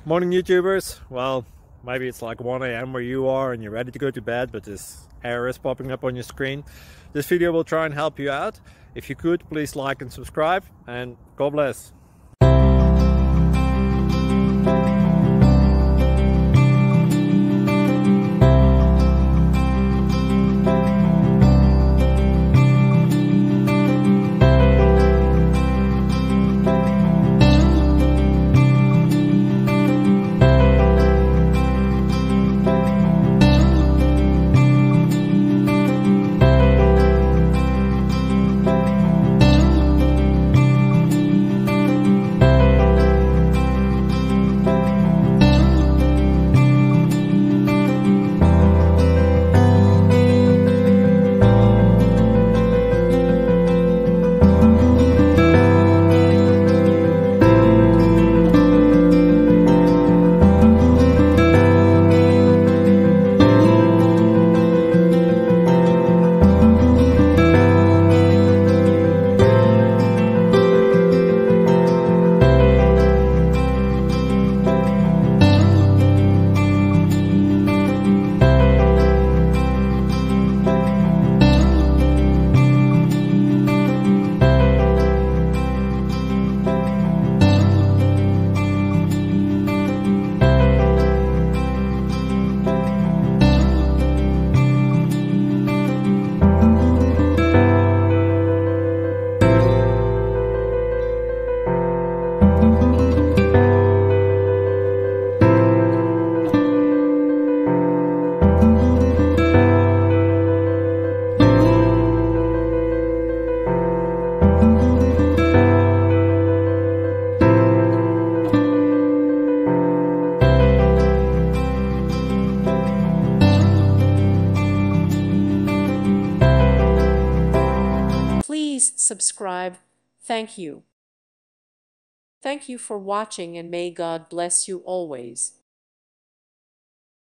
Morning YouTubers. Well, maybe it's like 1 a.m. where you are and you're ready to go to bed, but this error is popping up on your screen. This video will try and help you out. If you could, please like and subscribe, and God bless. Please subscribe. Thank you. Thank you for watching, and may God bless you always.